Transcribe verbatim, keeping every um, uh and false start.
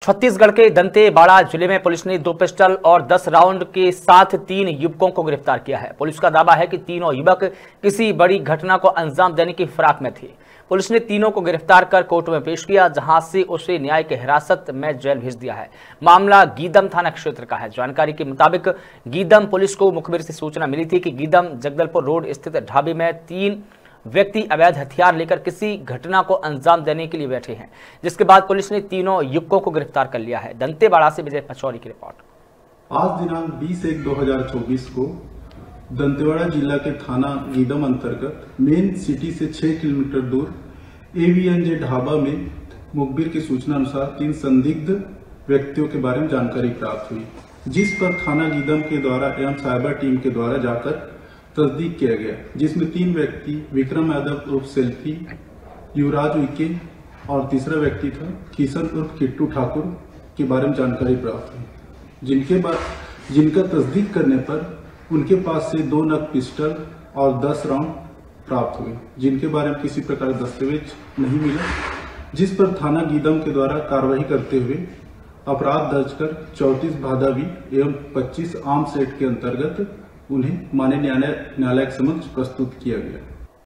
छत्तीसगढ़ के दंतेवाड़ा जिले में पुलिस ने दो पिस्टल और दस राउंड के साथ तीन युवकों को गिरफ्तार किया है। पुलिस का दावा है कि तीनों युवक किसी बड़ी घटना को अंजाम देने की फिराक में थे। पुलिस ने तीनों को गिरफ्तार कर कोर्ट में पेश किया, जहां से उसे न्यायिक हिरासत में जेल भेज दिया है। मामला गीदम थाना क्षेत्र का है। जानकारी के मुताबिक गीदम पुलिस को मुखबिर से सूचना मिली थी कि गीदम जगदलपुर रोड स्थित ढाबे में तीन व्यक्ति अवैध हथियार लेकर किसी घटना को अंजाम देने के लिए बैठे हैं, जिसके बाद पुलिस ने तीनों युवकों को गिरफ्तार कर लिया है। दंतेवाड़ा से विजय पचौरी की रिपोर्ट। आज दिनांक बीस एक दो हजार चौबीस को दंतेवाड़ा जिला के थाना गीदम अंतर्गत मेन सिटी से छह किलोमीटर दूर एवीएनजे ढाबा में मुखबिर की सूचना अनुसार तीन संदिग्ध व्यक्तियों के बारे में जानकारी प्राप्त हुई, जिस पर थाना गीदम के द्वारा एवं साइबर टीम के द्वारा जाकर तस्दीक किया गया, जिसमें तीन व्यक्ति विक्रम यादव उर्फ सेल्फी, युवराज उइके और तीसरा व्यक्ति था किशन उर्फ किट्टू ठाकुर के बारे में जानकारी प्राप्त हुई, जिनके बाद जिनका तस्दीक करने पर उनके पास से दो नग पिस्टल और दस राउंड प्राप्त हुए, जिनके बारे में किसी प्रकार दस्तावेज नहीं मिला, जिस पर थाना गीदम के द्वारा कार्रवाई करते हुए अपराध दर्ज कर चौंतीस भादावी एवं पच्चीस आर्म्स एक्ट के अंतर्गत उन्हें माननीय न्यायालय के समक्ष प्रस्तुत किया गया।